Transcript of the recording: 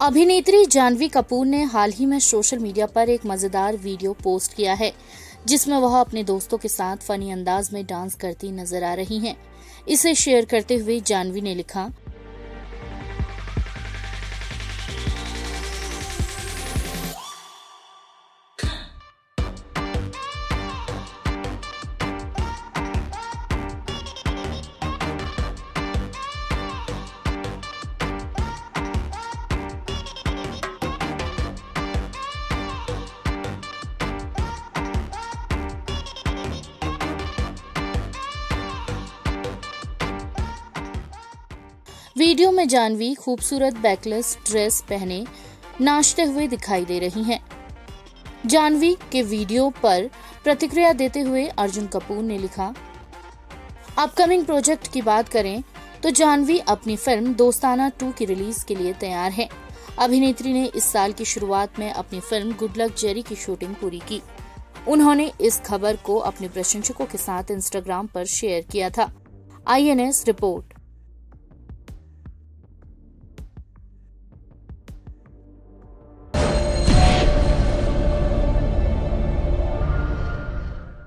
अभिनेत्री जाह्नवी कपूर ने हाल ही में सोशल मीडिया पर एक मजेदार वीडियो पोस्ट किया है, जिसमें वह अपने दोस्तों के साथ फनी अंदाज में डांस करती नजर आ रही हैं। इसे शेयर करते हुए जाह्नवी ने लिखा, वीडियो में जाह्नवी खूबसूरत बैकलेस ड्रेस पहने नाचते हुए दिखाई दे रही हैं। जाह्नवी के वीडियो पर प्रतिक्रिया देते हुए अर्जुन कपूर ने लिखा, अपकमिंग प्रोजेक्ट की बात करें तो जाह्नवी अपनी फिल्म दोस्ताना 2 की रिलीज के लिए तैयार है। अभिनेत्री ने इस साल की शुरुआत में अपनी फिल्म गुड लक जेरी की शूटिंग पूरी की। उन्होंने इस खबर को अपने प्रशंसकों के साथ इंस्टाग्राम पर शेयर किया था। INS report.